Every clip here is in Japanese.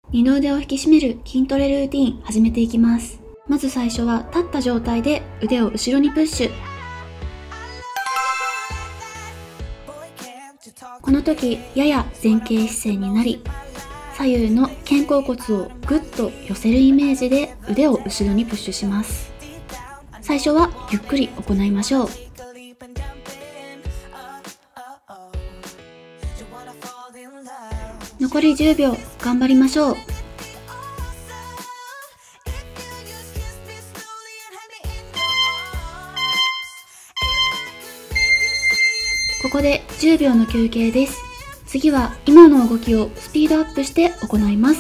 二の腕を引き締める筋トレルーティン始めていきます。まず最初は立った状態で腕を後ろにプッシュ。この時やや前傾姿勢になり、左右の肩甲骨をぐっと寄せるイメージで腕を後ろにプッシュします。最初はゆっくり行いましょう。残り10秒頑張りましょう。ここで10秒の休憩です。次は今の動きをスピードアップして行います。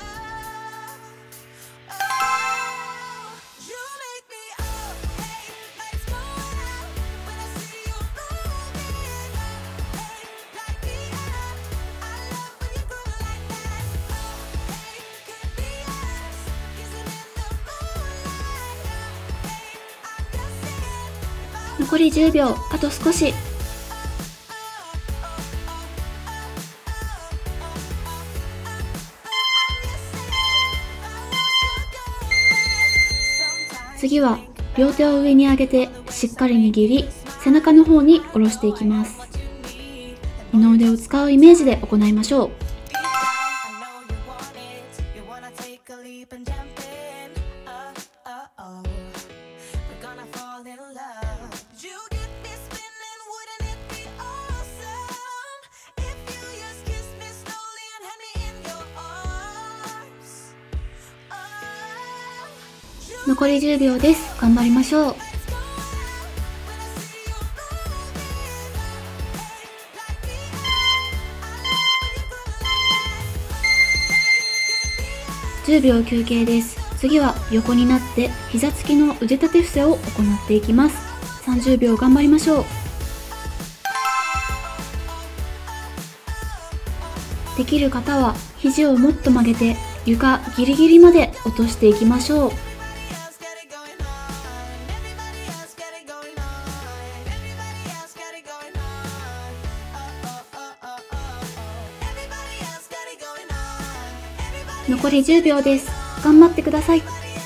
残り10秒、あと少し。次は両手を上に上げてしっかり握り、背中の方に下ろしていきます。二の腕を使うイメージで行いましょう。残り10秒です。頑張りましょう。10秒休憩です。次は横になって膝つきの腕立て伏せを行っていきます。30秒頑張りましょう。できる方は肘をもっと曲げて床ギリギリまで落としていきましょう。残り10秒です。頑張ってください。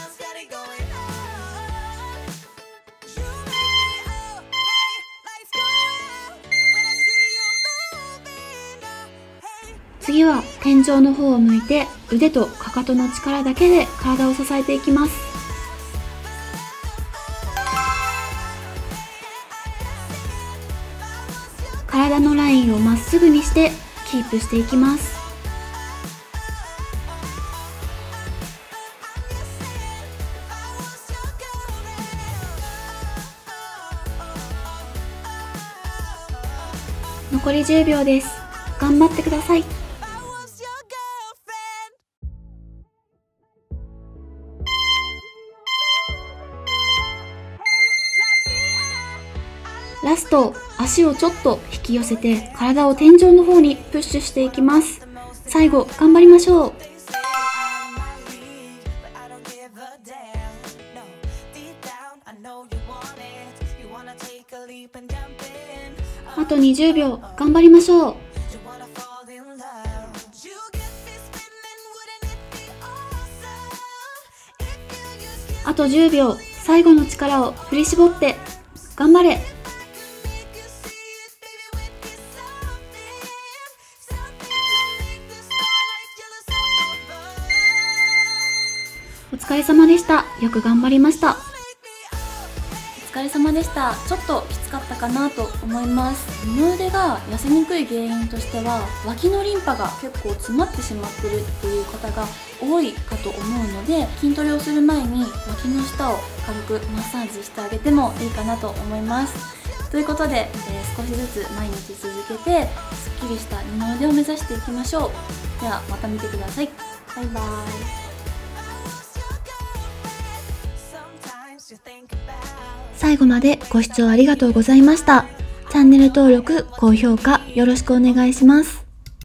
次は天井の方を向いて腕とかかとの力だけで体を支えていきます。体のラインをまっすぐにしてキープしていきます。残り10秒です。頑張ってください。ラスト、足をちょっと引き寄せて体を天井の方にプッシュしていきます。最後、頑張りましょう。あと20秒、頑張りましょう。あと10秒、最後の力を振り絞って、頑張れ。お疲れ様でした。よく頑張りました。 お疲れ様でした。ちょっときつかったかなと思います。二の腕が痩せにくい原因としては、脇のリンパが結構詰まってしまってるっていう方が多いかと思うので、筋トレをする前に脇の下を軽くマッサージしてあげてもいいかなと思います。ということで、少しずつ毎日続けてすっきりした二の腕を目指していきましょう。ではまた見てください。バイバイ。 最後までご視聴ありがとうございました。チャンネル登録、高評価よろしくお願いします。